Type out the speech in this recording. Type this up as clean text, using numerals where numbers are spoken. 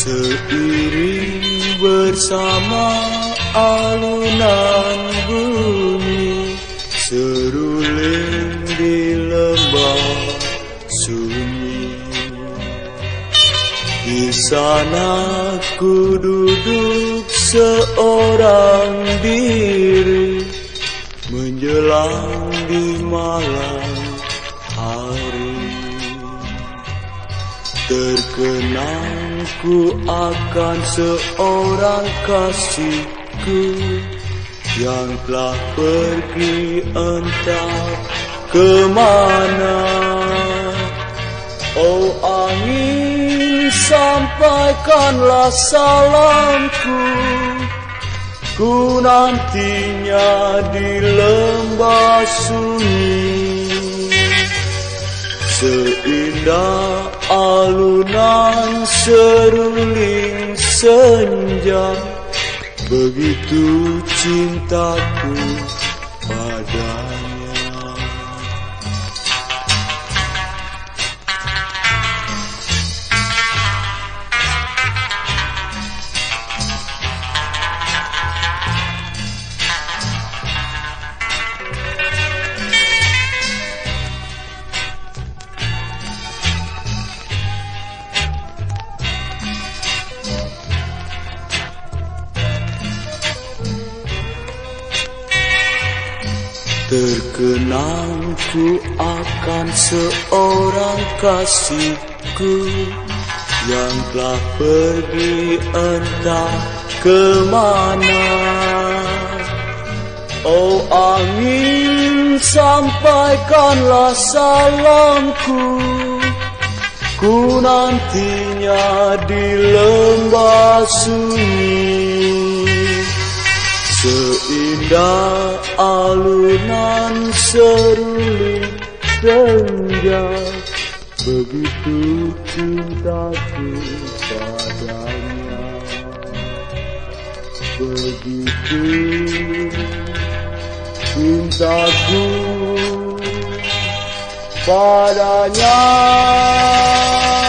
Seiring bersama alunan bumi, seruling di lembah sunyi. Di sana ku duduk seorang diri, menjelang di malam hari. Terkenang ku akan seorang kasihku yang telah pergi entah kemana. Oh angin, sampaikanlah salamku, ku nantinya di lembah sunyi. Seindah alunan seruling senja, begitu cintaku padanya. Terkenang ku akan seorang kasihku yang telah pergi entah kemana. Oh angin, sampaikanlah salamku, ku nantinya di lembah sunyi. Seindah alunan seruling senja, begitu cintaku padanya. Begitu cintaku padanya.